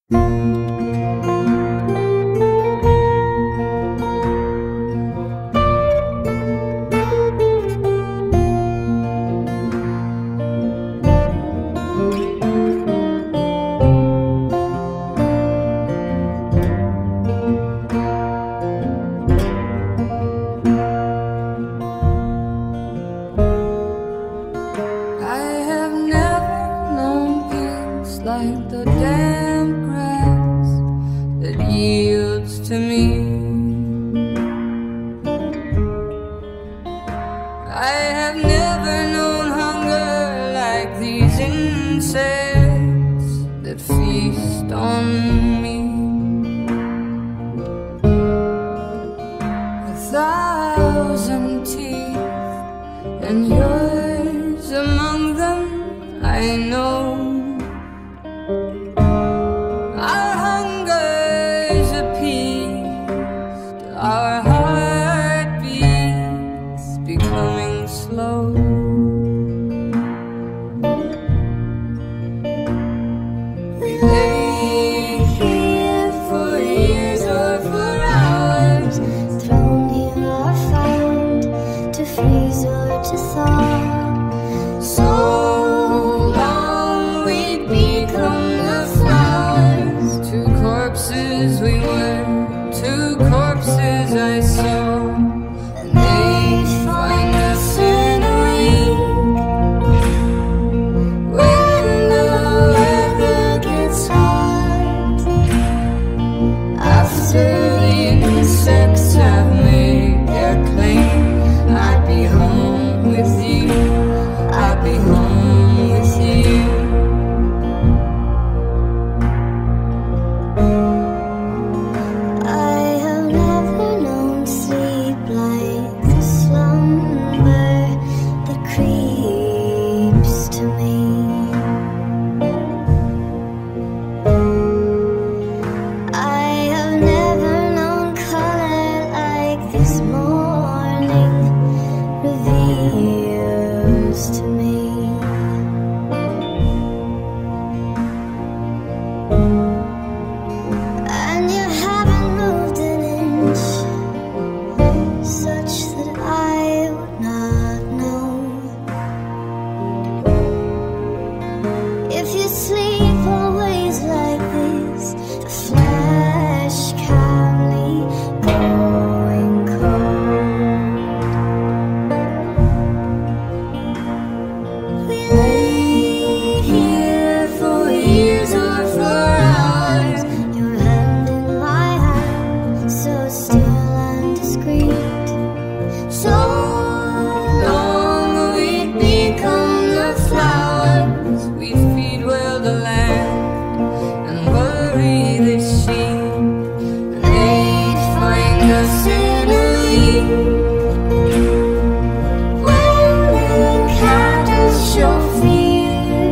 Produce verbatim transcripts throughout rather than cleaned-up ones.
Like the damp grass that yields to me, I have never known hunger like these insects that feast on me. A thousand teeth and yours among them, I know. Our hunger's appeased, our heartbeats becoming slow. We lay here for years or for hours, thrown here or found to freeze or to thaw. So long we'd become corpses we were, two corpses I saw, and they'd find us in a week when the weather gets hard. After the insects have made their claim, I'd be home with you, I'd be home with you. If you sleep always like this, the flesh Crowley going cold. We lay here for years or for hours, your hand in my hand, so still and discreet. So long we'd become the flowers we feed well the land and worry the sheep, and they'd find us in a week when the cattle show fear.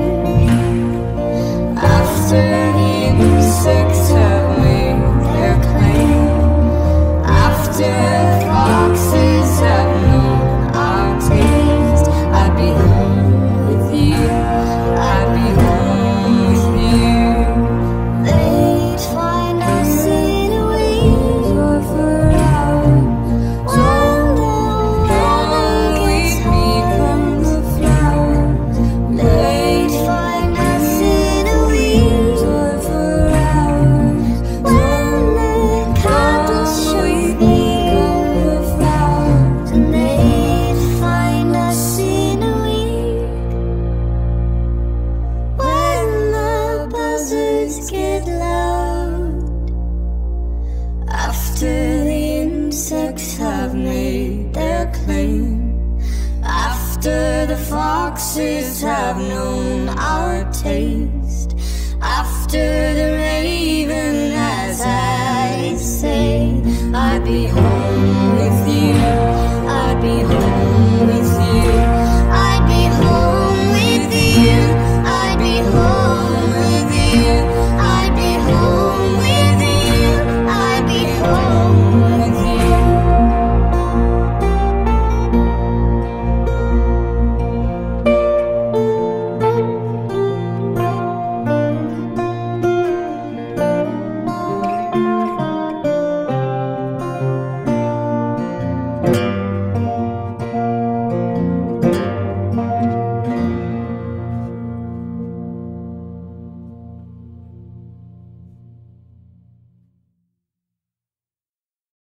After the insects have made their claim, after foxes have known our taste, I'd be home with you, I'd be home with you. They'd find us in a week or for hours, when the weather gets become the flowers. They'd find us in a week or for hours, when the cattle show become the flowers. And they'd find us in a week when the buzzards get loud. After the insects have made their claim, after the foxes have known our taste, after the raven, as I say, I'd be home.